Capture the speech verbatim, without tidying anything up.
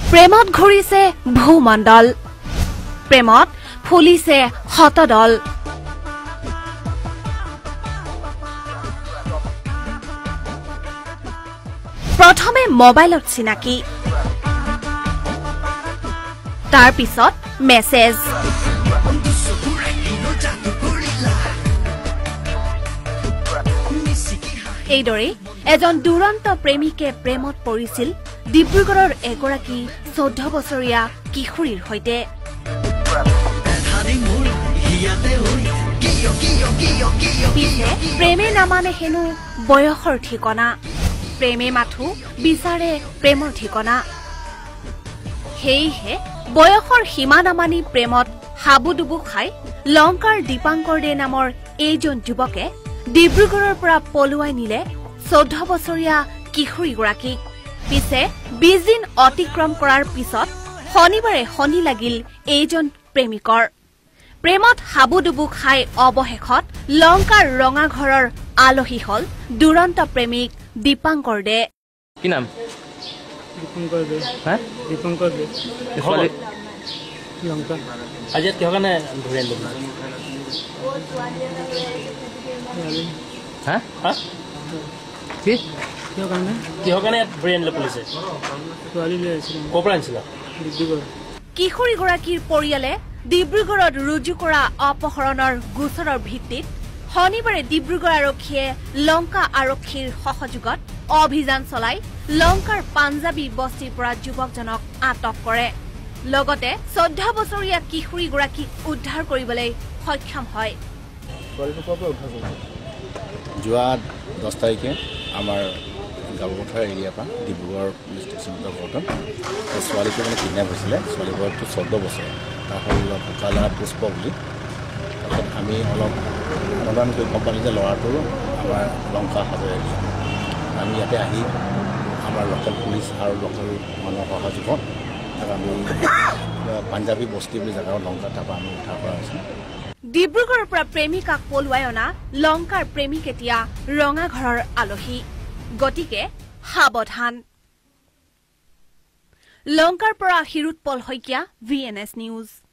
প্ৰেমত ঘূৰিছে ভূমণ্ডল প্ৰেমত ফুলিছে হতদল প্ৰথমে মোবাইলত চিনাকি তাৰ পিছত মেছেজ এইদৰে এজন দুৰন্ত প্ৰেমিকে প্ৰেমত পৰিছিল ডিব্ৰুগড়ৰ এগৰাকী চৈধ্য বছৰীয়া কিশোৰীৰ সৈতে পিছে প্ৰেমে নামানে হেনো বয়সৰ ঠিকনা প্ৰেমে মাথো বিচাৰে প্ৰেমৰ ঠিকনা সেয়েহে বয়সৰ সীমা নামানি প্ৰেমত হাবুডুবু খাই লংকাৰ দীপাংকৰ দে নামৰ এইজন যুৱকে ডিব্ৰুগড়ৰ পৰা পলুৱাই নিলে চৈধ্য বছৰীয়া কিশোৰীগৰাকীক পিছে বিশ দিন অতিক্ৰম কৰাৰ পিছত শনিবাৰে শনি লাগিল এইজন প্ৰেমিকৰ প্ৰেমত হাবুডুবু খাই অৱশেষত লংকাৰ ৰঙা ঘৰৰ আলহী হল দুৰন্ত প্ৰেমিক দীপাংকৰ দে কি নাম দীপঙ্কৰ দে হা দীপঙ্কৰ দে ছোৱালী লংকা আজি কিহৰ কাৰণে ধৰি আনিলো হা হা কি কিয় কাৰণে কিহৰ কাৰণে ধৰি আনিলে পুলিচে ছোৱালী লৈ আহিছিল ক'ৰ পৰা আনিছিলা ডিব্ৰুগড় কিশোৰীগৰাকীৰ পৰিয়ালে ডিব্ৰুগড়ত ৰুজু কৰা অপহৰণৰ গোচৰৰ ভিত্তিত শনিবাৰে ডিব্ৰুগড় আৰক্ষীয়ে লংকা আৰক্ষীৰ সহযোগত অভিযান চলাই লংকাৰ পাঞ্জাবী বস্তিৰ পৰা যুৱকজনক আটক কৰে লগতে চৈধ্য বছৰীয়া কিশোৰীগৰাকীক উদ্ধাৰ কৰিবলৈ সক্ষম হয় যোৱা দহ তাৰিখে আমাৰ গাঁওপথাৰ এৰিয়াৰ পৰা ডিব্ৰুগড় পুলিচ ষ্টেচনৰ ঘৰতে ছোৱালীটো মানে কিডনেপ হৈছিলে ছোৱালী বয়সটো চৈধ্য বছৰ তাৰ হ'ল ভোকালা পুষ্প বুলি তাৰপিছত আমি অলপ অনুদান কৰি গম পালোঁ যে ল'ৰাটো আমাৰ লংকা হাজৰ এৰিয়া আমি ইয়াতে আহি আমাৰ লোকেল পুলিচ আৰু লোকেল মানুহৰ সহযোগত তাক আমি পাঞ্জাবী বস্তি বুলি জেগা লংকা তাৰপৰা আমি উদ্ধাৰ কৰা হৈছে ডিব্ৰুগড়ৰ পৰা প্ৰেমিকাক পলুৱাই অনা লংকাৰ প্ৰেমিক এতিয়া ৰঙা ঘৰৰ আলহী গতিকে সাৱধান লংকাৰ পৰা Hirutpal Saikia V N S news.